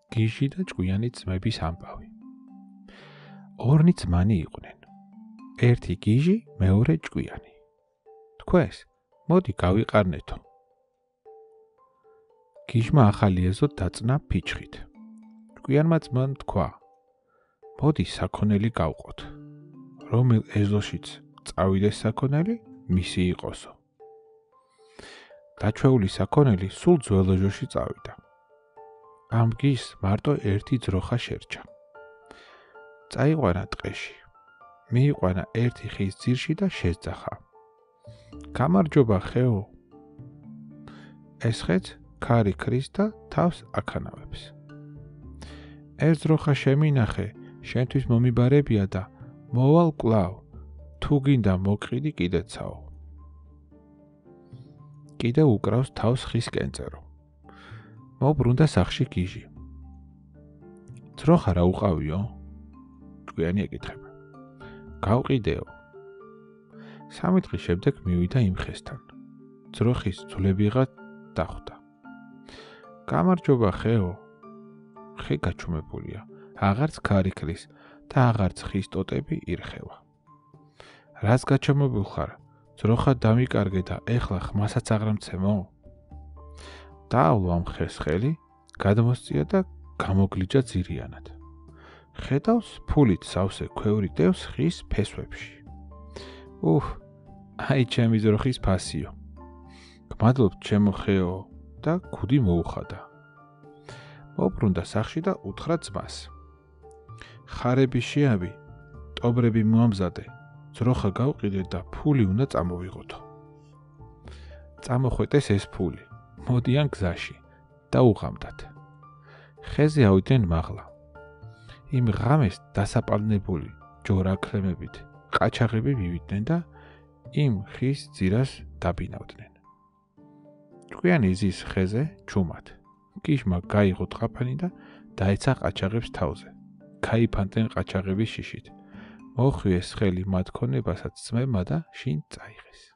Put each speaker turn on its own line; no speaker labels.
გიჟი და ჭკვიანი ძმების ამბავი. ორნი ძმანი იყვნენ. ერთი გიჟი, მეორე ჭკვიანი. თქვენს, მოდი გავიყარნეთო. გიჟმა ახალი ეზო დაწნა ფიჩხით. ჭკვიანმა ძმამ თქვა: მოდი საქონელი გავყოთ. რომელ ეზოშიც წავიდეს საქონელი, მისი იყოსო. დაჩვეული საქონელი სულ ძველ ეზოში წავიდა. ამ გიჟს მარტო ერთი ძროხა შერჩა. წაიყვანა ტყეში. მიიყვანა ერთი ხის ძირში და შეძახა. გამარჯობა ხეო. ეს ხეც ქარი ქრის და თავს აქანავებს. ეს ძროხა შემინახე, შენთვის მომიბარებია და მოვალ კვლავ, თუ გინდა მოკყიდი კიდეცაო. კიდევ უკრავს თავს ხის კენწერო. მობრუნდა სახლში გიჟი. ძროხა რა უყავიო? ჭკვიანი ეკითხება. გავყიდეო. 3 დღის შემდეგ მივიდა იმ ხესთან. ძროხის ძვლებიღად დახვდა. გამარჯობა ხეო. ხე გაჩუმებულია, აღარც ქარი ქრის და აღარც ხის ტოტები ირხევა. რას გაჩამებულ ხარ? ძროხა დამიკარგე და ეხლა ხმასაც აღრამცემო? დაავლო ამ ხეს ხელი, გადმოსწია და გამოგლიჯა ძირიანად. ხედავს ფულით სავსე ქვევრი დევს ხის ფესვებში. აი ჩემი ძროხის ფასიო. გმადლობ ჩემო ხეო და ქუდი მოუხადა. მობრუნდა სახლში და უთხრა ძმას. ხარები შეავი, ტობრები მოამზადე, ძროხა გავყიდე და ფული უნდა წამოვიღოთო. წამოხვეტეს ეს ფული, მოდიან გზაში და უღამდათ. ხეზე ავიდნენ მაღლა. იმ ღამეს დასაპალნებული ჯორაქლემებით ყაჩაღები მივიდნენ და იმ ხის ძირას დაბინავდნენ. ჭკვიანი ზის ხეზე ჩუმად. გიჟმა გაიღო ტყაფანი და დაეცა ყაჩაღებს თავზე. გაიფანტნენ ყაჩაღების შიშით. მოხვიეს ხელი მათ ქონებასაც ძმებმა და შინ წაიღეს.